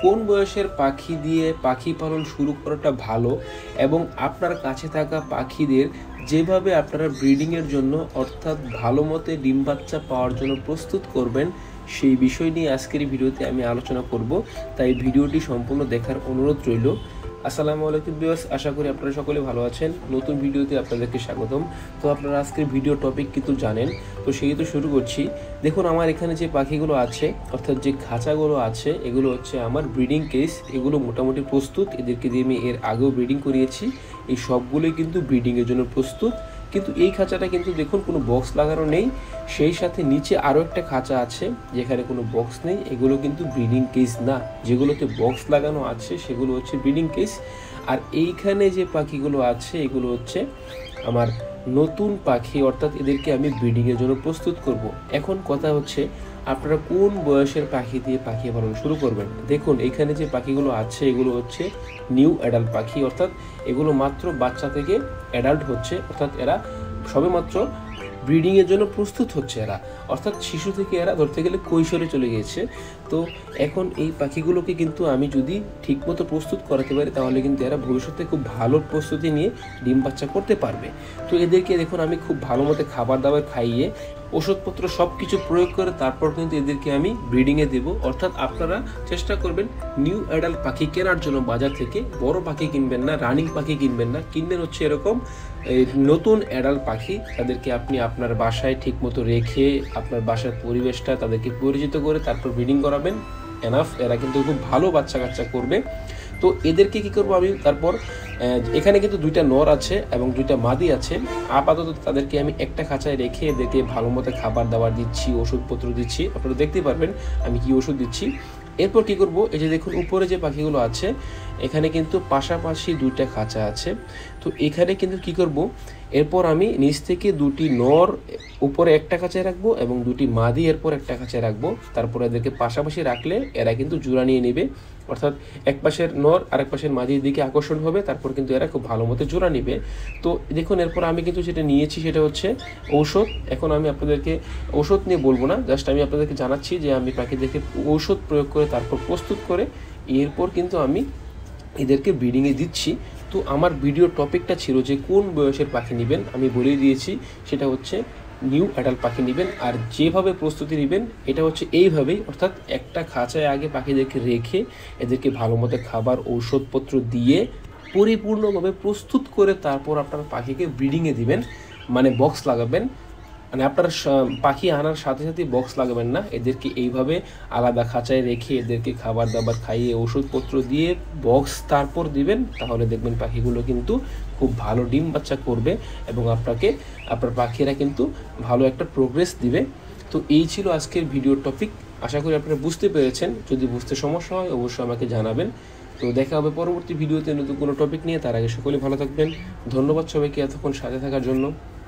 কোন বয়সের পাখি দিয়ে পাখি পালন শুরু করাটা ভালো এবং আপনার কাছে থাকা পাখিদের যেভাবে আপনারা ব্রিডিংয়ের জন্য অর্থাৎ ভালো মতে ডিম বাচ্চা পাওয়ার জন্য প্রস্তুত করবেন সেই বিষয় নিয়ে আজকের এই ভিডিওতে আমি আলোচনা করব। তাই ভিডিওটি সম্পূর্ণ দেখার অনুরোধ রইল। আসসালামু আলাইকুম ভিউয়ার্স, আশা করি আপনারা সকলে ভালো আছেন। নতুন ভিডিওতে আপনাদেরকে স্বাগতম। তো আপনারা আজকের ভিডিও টপিক কিন্তু জানেন, তো সেই তো শুরু করছি। দেখুন আমার এখানে যে পাখিগুলো আছে অর্থাৎ যে খাঁচাগুলো আছে এগুলো হচ্ছে আমার ব্রিডিং কেস। এগুলো মোটামুটি প্রস্তুত, এদেরকে দিয়ে আমি এর আগেও ব্রিডিং করিয়েছি। এই সবগুলোই কিন্তু ব্রিডিংয়ের জন্য প্রস্তুত। কিন্তু এই খাঁচাটা কিন্তু দেখুন কোনো বক্স লাগানো নেই, সেই সাথে নিচে আরও একটা খাঁচা আছে যেখানে কোনো বক্স নেই। এগুলো কিন্তু ব্রিডিং কেস না, যেগুলোতে বক্স লাগানো আছে সেগুলো হচ্ছে ব্রিডিং কেস। আর এইখানে যে পাখিগুলো আছে এগুলো হচ্ছে আমার নতুন পাখি, অর্থাৎ এদেরকে আমি ব্রিডিংয়ের জন্য প্রস্তুত করব। এখন কথা হচ্ছে আপনারা কোন বয়সের পাখি দিয়ে পাখি পালন শুরু করবেন। দেখুন এখানে যে পাখিগুলো আছে এগুলো হচ্ছে নিউ অ্যাডাল্ট পাখি, অর্থাৎ এগুলো মাত্র বাচ্চা থেকে অ্যাডাল্ট হচ্ছে, অর্থাৎ এরা সবেমাত্র ব্রিডিংয়ের জন্য প্রস্তুত হচ্ছে। এরা অর্থাৎ শিশু থেকে এরা ধরতে গেলে কৈশোরে চলে গিয়েছে। তো এখন এই পাখিগুলোকে কিন্তু আমি যদি ঠিকমতো প্রস্তুত করাতে পারি তাহলে কিন্তু এরা ভবিষ্যতে খুব ভালো প্রস্তুতি নিয়ে ডিম বাচ্চা করতে পারবে। তো এদেরকে দেখুন আমি খুব ভালো মতো খাবার দাবার খাইয়ে ওষুধপত্র সব কিছু প্রয়োগ করে তারপর কিন্তু এদেরকে আমি ব্রিডিংয়ে দেবো। অর্থাৎ আপনারা চেষ্টা করবেন নিউ অ্যাডাল্ট পাখি কেনার জন্য বাজার থেকে বড় পাখি কিনবেন না, রানিং পাখি কিনবেন না, কিনবেন হচ্ছে এরকম নতুন অ্যাডাল্ট পাখি। তাদেরকে আপনি আপনার বাসায় ঠিকমতো রেখে আপনার বাসার পরিবেশটা তাদেরকে পরিচিত করে তারপর ব্রিডিং করাবেন। এনাফ, এরা কিন্তু খুব ভালো বাচ্চা কাচ্চা করবে। তো এদেরকে কি করবো আমি তারপর এখানে কিন্তু দুইটা নর আছে এবং দুইটা মাদি আছে। আপাতত তাদেরকে আমি একটা খাঁচায় রেখে এদেরকে ভালো মতো খাবার দাবার দিচ্ছি, ওষুধপত্র দিচ্ছি। আপনারা দেখতে পারবেন আমি কি ওষুধ দিচ্ছি। এরপর কি করব, এই যে দেখুন উপরে যে পাখিগুলো আছে এখানে কিন্তু পাশাপাশি দুইটা খাঁচা আছে। তো এখানে কিন্তু কি করব, এরপর আমি নিচ থেকে দুটি নর উপরে একটা খাঁচায় রাখবো এবং দুটি মাদি এরপর একটা খাঁচায় রাখবো। তারপর এদেরকে পাশাপাশি রাখলে এরা কিন্তু জোড়া নিয়ে নেবে, অর্থাৎ এক পাশের নর আরেক পাশের মাদির দিকে আকর্ষণ হবে, তারপর কিন্তু এরা খুব ভালো মতো জোড়া নেবে। তো দেখুন এরপর আমি কিন্তু যেটা নিয়েছি সেটা হচ্ছে ঔষধ। এখন আমি আপনাদেরকে ঔষধ নিয়ে বলবো না, জাস্ট আমি আপনাদেরকে জানাচ্ছি যে আমি পাখিদেরকে ঔষধ প্রয়োগ করে তারপর প্রস্তুত করে এরপর কিন্তু আমি এদেরকে ব্রিডিংয়ে দিচ্ছি। তো আমার ভিডিও টপিকটা ছিল যে কোন বয়সের পাখি নেবেন, আমি বলেই দিয়েছি সেটা হচ্ছে নিউ অ্যাডাল্ট পাখি নেবেন। আর যেভাবে প্রস্তুতি নেবেন এটা হচ্ছে এইভাবেই, অর্থাৎ একটা খাঁচায় আগে পাখিদেরকে রেখে এদেরকে ভালো মতো খাবার ঔষধপত্র দিয়ে পরিপূর্ণভাবে প্রস্তুত করে তারপর আপনার পাখিকে ব্রিডিংয়ে দিবেন, মানে বক্স লাগাবেন। মানে আপনার পাখি আনার সাথে সাথে বক্স লাগাবেন না, এদেরকে এইভাবে আলাদা খাঁচায় রেখে এদেরকে খাবার দাবার খাইয়ে ওষুধপত্র দিয়ে বক্স তারপর দিবেন। তাহলে দেখবেন পাখিগুলো কিন্তু খুব ভালো ডিম বাচ্চা করবে এবং আপনার পাখিরা কিন্তু ভালো একটা প্রোগ্রেস দিবে। তো এই ছিল আজকের ভিডিওর টপিক। আশা করি আপনারা বুঝতে পেরেছেন। যদি বুঝতে সমস্যা হয় অবশ্যই আমাকে জানাবেন। তো দেখা হবে পরবর্তী ভিডিওতে নতুন কোনো টপিক নিয়ে। তার আগে সকলে ভালো থাকবেন। ধন্যবাদ সবাইকে এতক্ষণ সাথে থাকার জন্য।